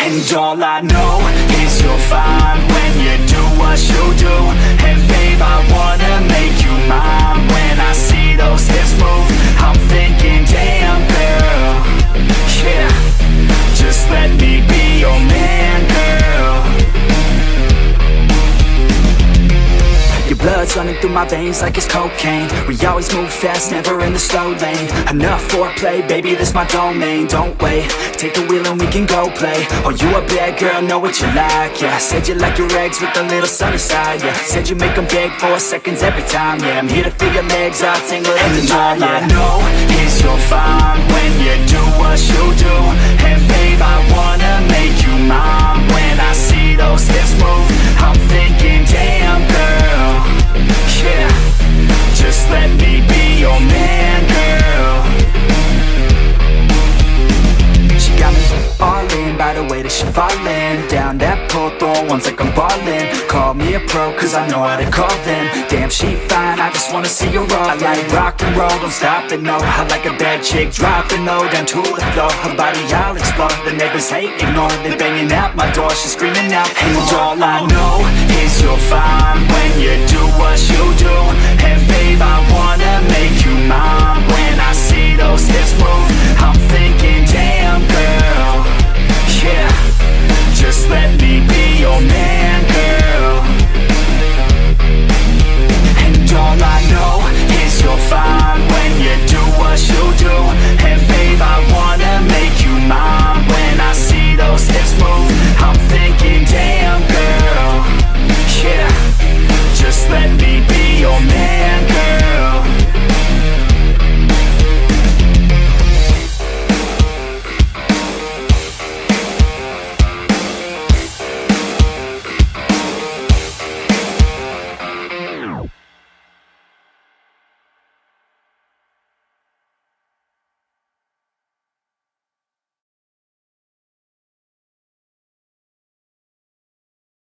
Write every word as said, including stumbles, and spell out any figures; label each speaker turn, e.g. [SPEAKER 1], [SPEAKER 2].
[SPEAKER 1] And all I know is you're fine when you do what you do. And babe, I wanna make you mine. When I see those hips move, I'm thinking, damn girl, yeah, just let me be your man, girl. Your blood's running through my veins like it's cocaine. We always move fast, never in the slow lane. Enough foreplay, baby, this my domain. Don't wait, take the wheel and we can go play. Oh, you a bad girl, know what you like, yeah. Said you like your eggs with a little sunny side, yeah. Said you make them beg for seconds every time, yeah. I'm here to feel your legs all tangled in the night, yeah. All I know is you're fine when you do what you do. And babe, I wanna make you mine. When I see those hips move, I'm thinking, damn girl, yeah, just let me be your man, girl. She got me all in by the way that she fallin'. Down that pole, throwing ones like I'm ballin'. Call me a pro, cause I know how to call them. Damn, she fine, I just wanna see her roll. I like rock and roll, don't stop it, no. I like a bad chick, dropping low, down to the floor. Her body, I'll explore. The neighbors hate, ignore. They banging at my door, she's screaming out. And all I know is you're fine when you do what you